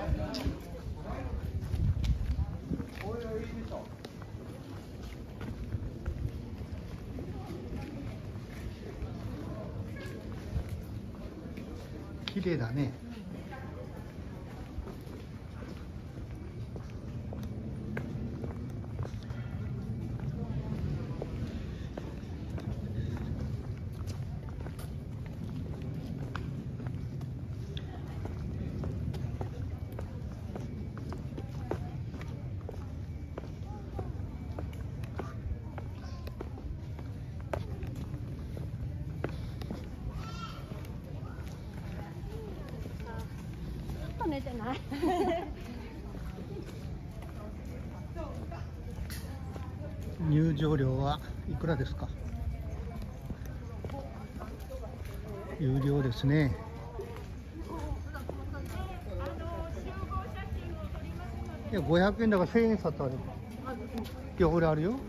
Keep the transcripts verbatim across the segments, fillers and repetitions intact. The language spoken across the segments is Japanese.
綺麗だね。 寝てない入場料はいくらですか？有料ですね。いやごひゃくえんだからせんえん札ある。いや俺あるよ。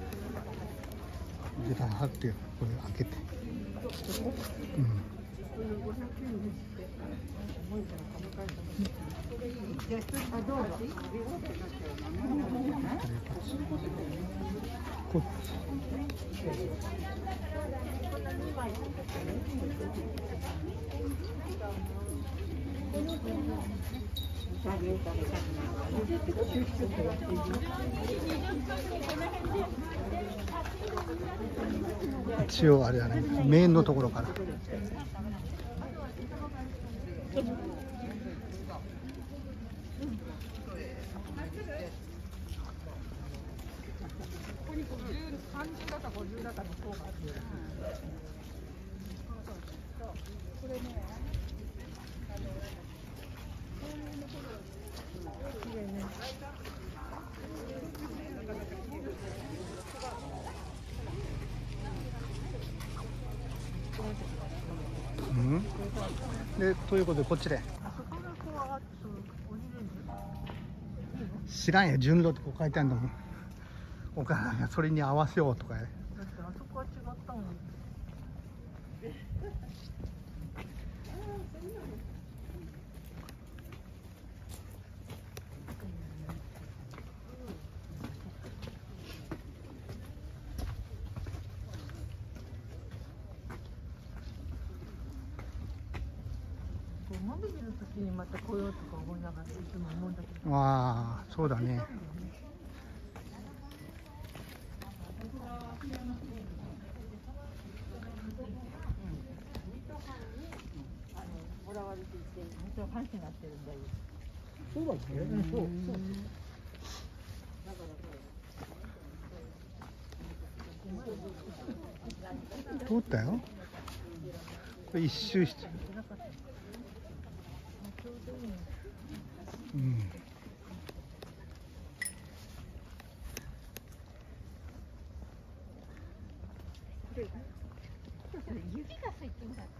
でだ貼ってよ、これ開けて。うん。こっち。一応あれだね、メインのところから。 さんじゅうだかごじゅうだかの層があって、これね、きれいね。 うん。でということでこっちで。知らんや、順路ってこう書いてあるんだもん。お母さんがそれに合わせようとか。だってあそこは違ったもん。モミジの時にまた来ようとか思いながらいつも思うんだけど。 ああ、そうだね。 もらわれていて、本当はファンになってるんだよ。 そうだっけ？うん、そう、そう。通ったよ。これ一周して。うん。 雪が入ってんだ。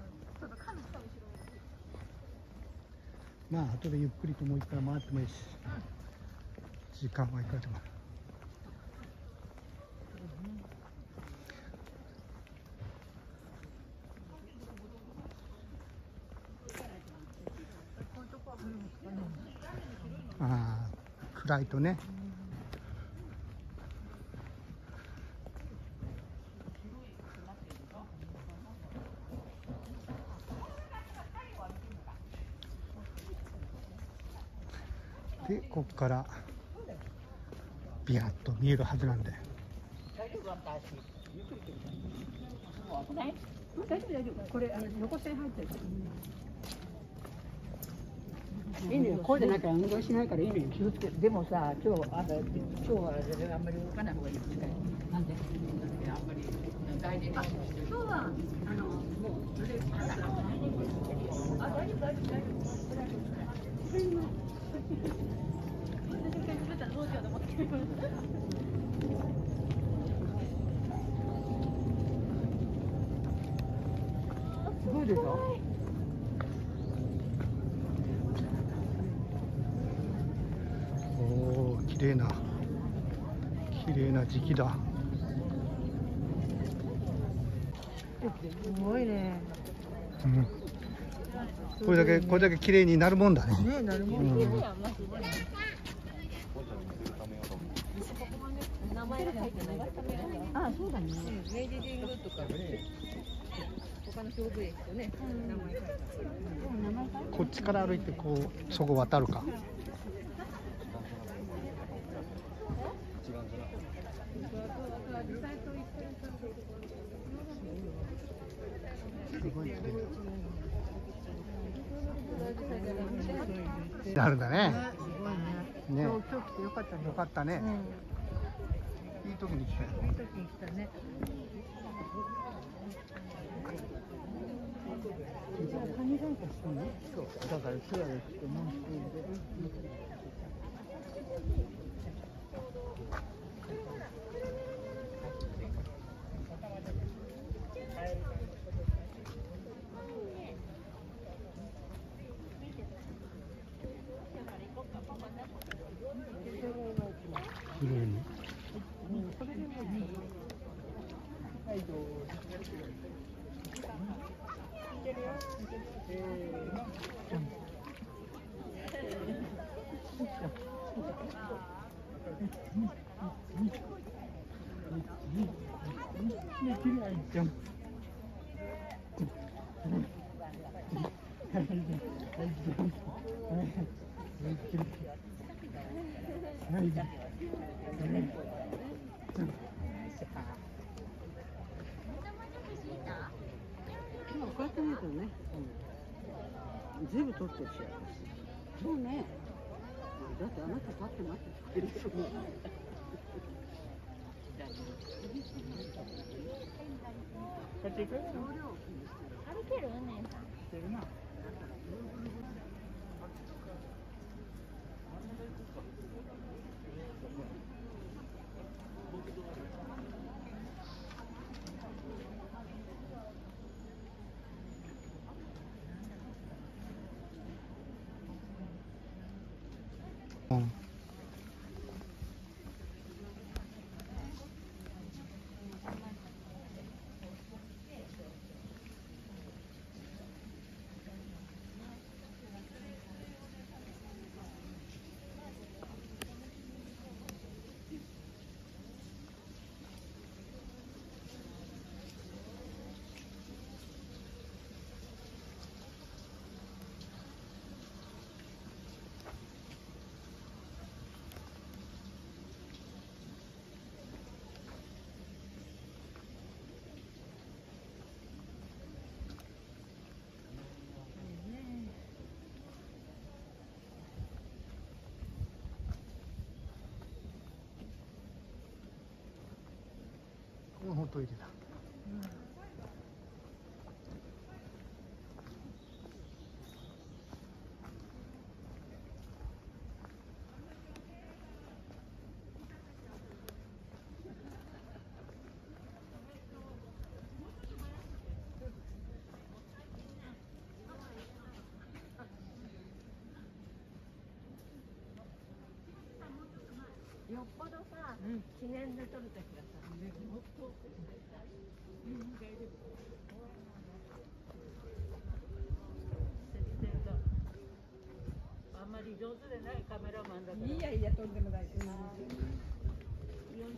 まあ後でゆっくりともう一回回ってもいいし、時間はいくらでも。ああ、暗いとね。でここからビヤッと見えるはずなんで。 大丈夫大丈夫。これあの横線入ってる。いいねよ。こうじゃなきゃ運動しないからいいねよ。気をつけて。でもさ、今日あの今日はあんまり動かない方がいいですね。なんで？あんまり大事に。今日はあのもうそれあ大丈夫大丈夫大丈夫。すごいでしょ。 おお、綺麗な綺麗な時期だ。 すごいね。 うん。 これだけこれだけ綺麗になるもんだね。 ね、なるもんね。 うん、 名前が書いてない。 あ、そうだね。 明治神宮とかね、他の勝負駅とね、名前書いてある。 こっちから歩いてこうそこ渡るか。すごい綺麗なるんだね。 すごいね。 ね、 今日今日来てよかったね。 よかったね。いい時に来たよ。 いい時に来たね。じゃあカニなんかしてね。そう。だからツアーで来てもう一人で。 綺麗に。 今こうやって見るとね、ずいぶん撮ってるし、そうね。だってあなた立って待ってくれるよね。 歩けるお姉さん。 してるな。 うん。ほんといてた。 よっぽどさ、記念で撮るときはさ、もっと。 あんまり上手でないカメラマンだから。 いやいや、とんでもないです。 よし。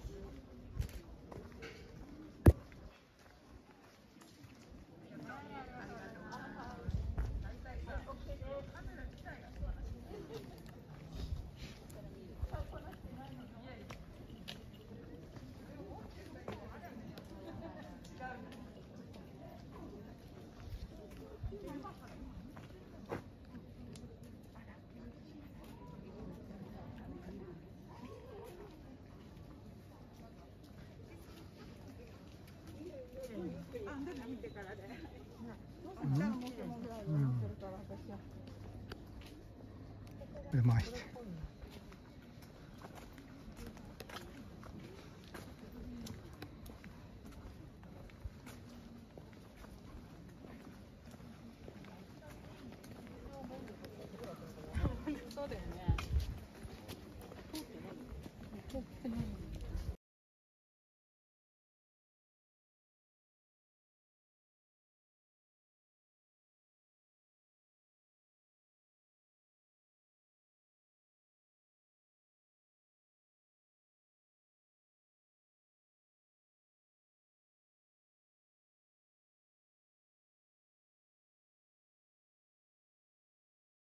で回して。 そうだよね。